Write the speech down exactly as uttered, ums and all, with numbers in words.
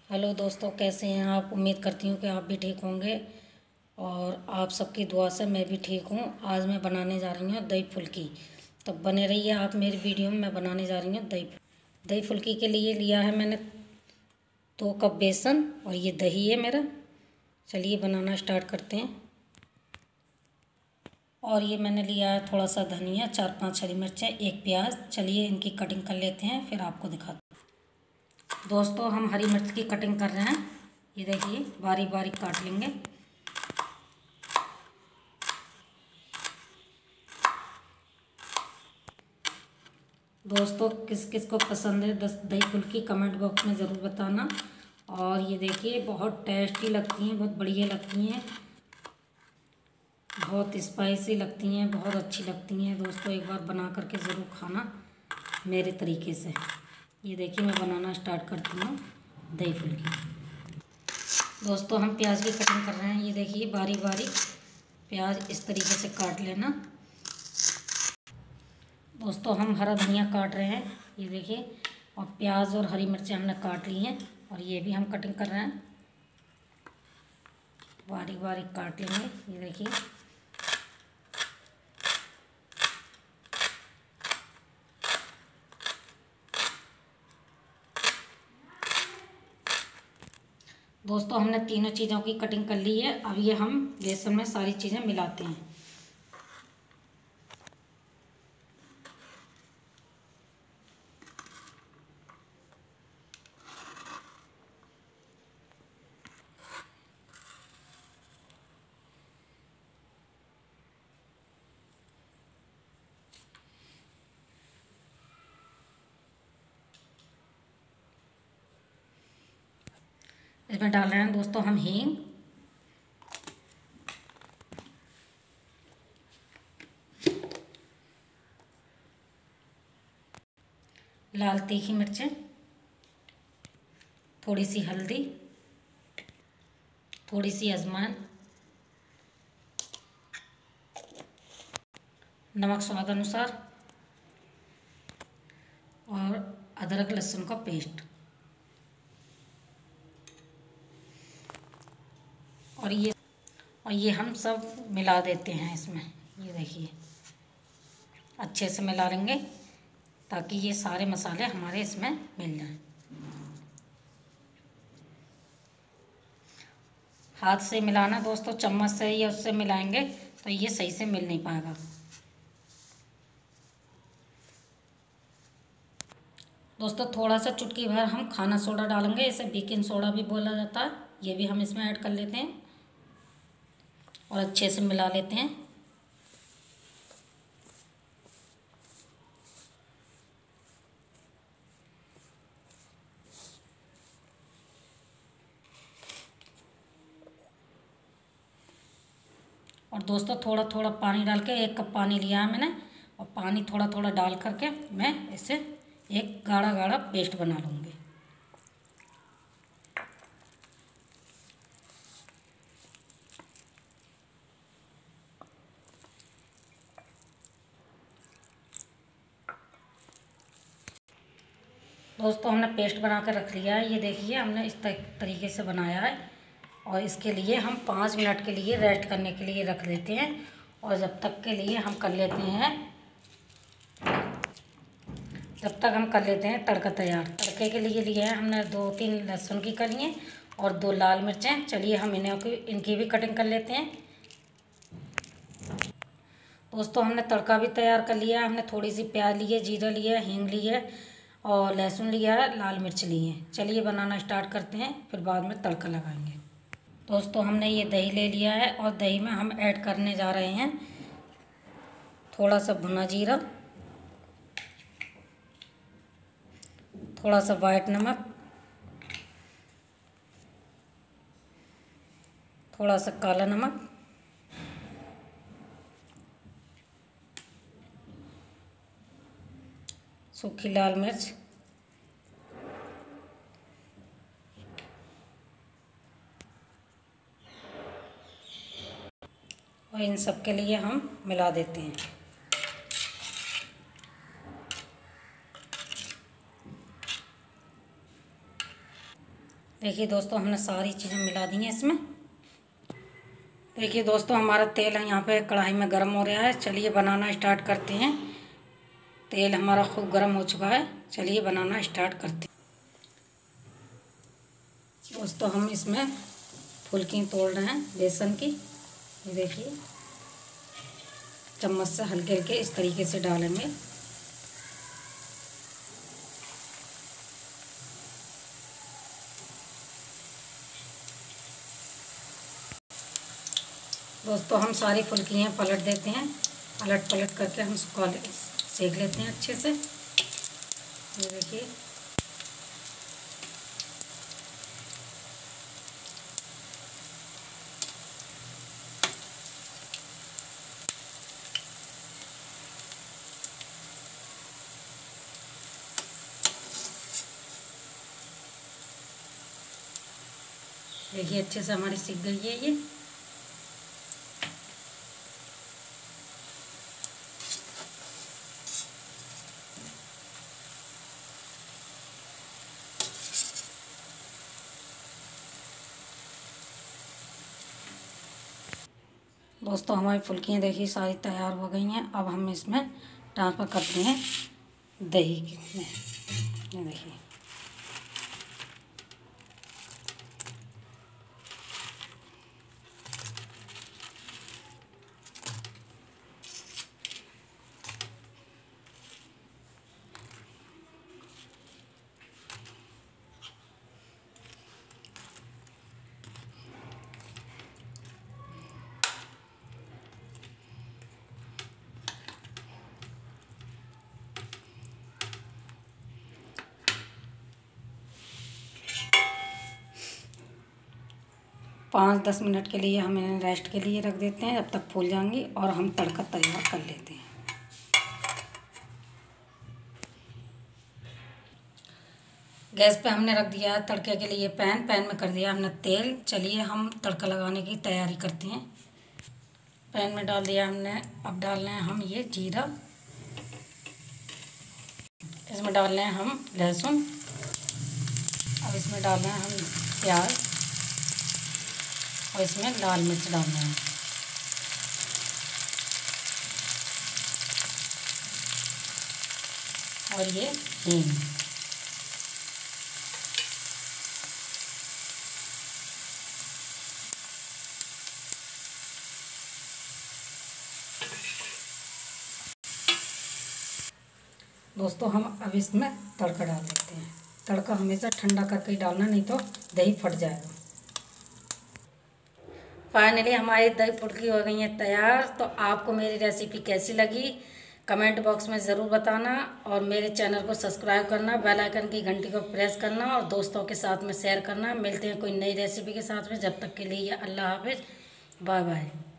Hello दोस्तों, कैसे हैं आप। उम्मीद करती हूँ कि आप भी ठीक होंगे और आप सबकी दुआ से मैं भी ठीक हूँ। आज मैं बनाने जा रही हूँ दही फुल्की। तो बने रहिए आप मेरी वीडियो में। मैं बनाने जा रही हूँ दही दही फुल्की के लिए लिया है मैंने दो कप बेसन और ये दही है मेरा। चलिए बनाना स्टार्ट करते हैं। और ये मैंने लिया है थोड़ा सा धनिया, चार पांच हरी मिर्चें, एक प्याज। चलिए इनकी कटिंग कर लेते हैं, फिर आपको दिखाते हैं। दोस्तों, हम हरी मिर्च की कटिंग कर रहे हैं। ये देखिए बारीक बारीक काट लेंगे। दोस्तों, किस किस को पसंद है दही फुल्की कमेंट बॉक्स में ज़रूर बताना। और ये देखिए बहुत टेस्टी लगती हैं, बहुत बढ़िया लगती हैं, बहुत स्पाइसी लगती हैं, बहुत अच्छी लगती हैं। दोस्तों, एक बार बना करके ज़रूर खाना मेरे तरीके से। ये देखिए मैं बनाना स्टार्ट करती हूँ दही फुल्की। दोस्तों, हम प्याज की कटिंग कर रहे हैं। ये देखिए बारीक बारीक प्याज इस तरीके से काट लेना। दोस्तों, हम हरा धनिया काट रहे हैं। ये देखिए, और प्याज और हरी मिर्चें हमने काट ली हैं और ये भी हम कटिंग कर रहे हैं, बारीक बारीक काट लेंगे। ये देखिए दोस्तों, हमने तीनों चीज़ों की कटिंग कर ली है। अब ये हम बेसन में सारी चीज़ें मिलाते हैं। इसमें डाल रहे हैं दोस्तों हम हींग, लाल तीखी मिर्चें, थोड़ी सी हल्दी, थोड़ी सी अजवाइन, नमक स्वाद अनुसार और अदरक लहसुन का पेस्ट। और ये और ये हम सब मिला देते हैं इसमें। ये देखिए अच्छे से मिला लेंगे ताकि ये सारे मसाले हमारे इसमें मिल जाएं। हाथ से मिलाना दोस्तों, चम्मच से या उससे मिलाएंगे तो ये सही से मिल नहीं पाएगा। दोस्तों, थोड़ा सा चुटकी भर हम खाना सोडा डालेंगे, इसे बेकिंग सोडा भी बोला जाता है। ये भी हम इसमें ऐड कर लेते हैं और अच्छे से मिला लेते हैं। और दोस्तों, थोड़ा थोड़ा पानी डाल के, एक कप पानी लिया है मैंने, और पानी थोड़ा थोड़ा डाल करके मैं इसे एक गाढ़ा गाढ़ा पेस्ट बना लूँगी। दोस्तों, हमने पेस्ट बना कर रख लिया है। ये देखिए हमने इस तरीके से बनाया है और इसके लिए हम पाँच मिनट के लिए रेस्ट करने के लिए रख देते हैं। और जब तक के लिए हम कर लेते हैं जब तक हम कर लेते हैं तड़का तैयार। तड़के के लिए लिए हैं हमने दो तीन लहसुन की कलियाँ और दो लाल मिर्चें। चलिए हम इन्हें की इनकी भी कटिंग कर लेते हैं। दोस्तों, हमने तड़का भी तैयार कर लिया है। हमने थोड़ी सी प्याज ली है, जीरा लिया है, हींग ली है और लहसुन लिया है, लाल मिर्च ली है। चलिए बनाना स्टार्ट करते हैं, फिर बाद में तड़का लगाएंगे। दोस्तों, हमने ये दही ले लिया है और दही में हम ऐड करने जा रहे हैं थोड़ा सा भुना जीरा, थोड़ा सा वाइट नमक, थोड़ा सा काला नमक, सूखी लाल मिर्च, और इन सब के लिए हम मिला देते हैं। देखिए दोस्तों, हमने सारी चीज़ें मिला दी हैं इसमें। देखिए दोस्तों, हमारा तेल है यहाँ पे कढ़ाई में गर्म हो रहा है। चलिए बनाना स्टार्ट करते हैं। तेल हमारा खूब गर्म हो चुका है। चलिए बनाना स्टार्ट करते हैं। दोस्तों, हम इसमें फुल्की तोड़ रहे हैं बेसन की। ये देखिए, चम्मच से हल्के हल्के इस तरीके से डालेंगे। दोस्तों, हम सारी फुल्कियाँ पलट देते हैं। पलट पलट करके हम उसको सेक लेते हैं अच्छे से। ये देखिए, देखिए अच्छे से हमारी सीख गई है ये। दोस्तों, हमारी फुल्कियाँ देखिए सारी तैयार हो गई हैं। अब हम इसमें ट्रांसफ़र करते हैं दही में। ये देखिए, पाँच दस मिनट के लिए हम इन्हें रेस्ट के लिए रख देते हैं, जब तक फूल जाएंगी। और हम तड़का तैयार कर लेते हैं। गैस पे हमने रख दिया है तड़के के लिए पैन। पैन में कर दिया हमने तेल। चलिए हम तड़का लगाने की तैयारी करते हैं। पैन में डाल दिया हमने। अब डाल रहे हैं हम ये जीरा। इसमें डाल रहे हैं हम लहसुन। अब इसमें डाल रहे हैं हम प्याज। और इसमें लाल मिर्च डालना है। और ये हींग। दोस्तों, हम अब इसमें तड़का डाल देते हैं। तड़का हमेशा ठंडा करके ही डालना, नहीं तो दही फट जाएगा। फाइनली हमारी दही फुल्की हो गई है तैयार। तो आपको मेरी रेसिपी कैसी लगी कमेंट बॉक्स में ज़रूर बताना। और मेरे चैनल को सब्सक्राइब करना, बेल आइकन की घंटी को प्रेस करना और दोस्तों के साथ में शेयर करना। मिलते हैं कोई नई रेसिपी के साथ में। जब तक के लिए अल्लाह हाफिज़, बाय बाय।